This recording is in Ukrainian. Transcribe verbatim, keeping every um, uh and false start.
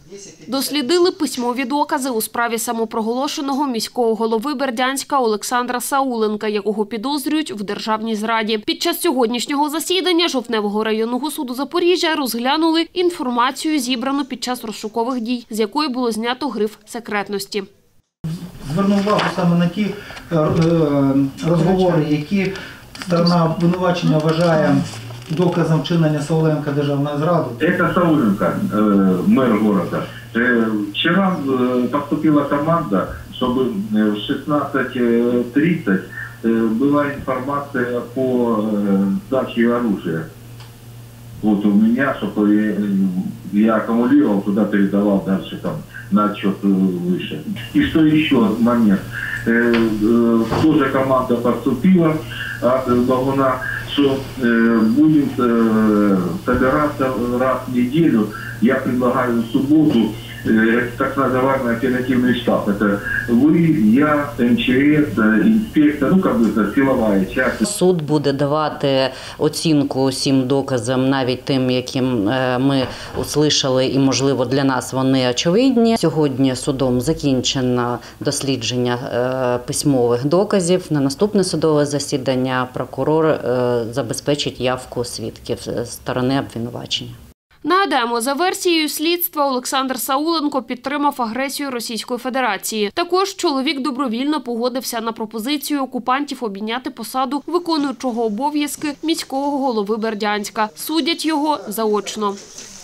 Дослідили письмові докази у справі самопроголошеного міського голови Бердянська Олександра Сауленка, якого підозрюють в державній зраді. Під час сьогоднішнього засідання Жовтневого районного суду Запоріжжя розглянули інформацію, зібрану під час розшукових дій, з якої було знято гриф секретності. Звернув увагу саме на ті розговори, які сторона обвинувачення вважає доказом вчинення Сауленка державної зради. Это Сауленко, мэр города. Вчера поступила команда, чтобы в шестнадцать тридцать была информация по сдаче оружия. Вот у меня, чтобы я аккумулировал, туда передавал дальше там на отчет выше. И что еще момент. Тоже команда поступила от Багуна, что будем собираться раз в неделю. Я предлагаю в субботу так называемый оперативный штаб. Это вы, я, эм че эс, инспектор, ну как бы это силовая часть. Суд буде давати оцінку усім доказам, навіть тим, яким ми услышали, і, можливо, для нас вони очевидні. Сьогодні судом закінчено дослідження письмових доказів. На наступне судове засідання прокурор забезпечить явку свідків з сторони обвинувачення. Нагадаємо, за версією слідства, Олександр Сауленко підтримав агресію Російської Федерації. Також чоловік добровільно погодився на пропозицію окупантів обійняти посаду виконуючого обов'язки міського голови Бердянська. Судять його заочно.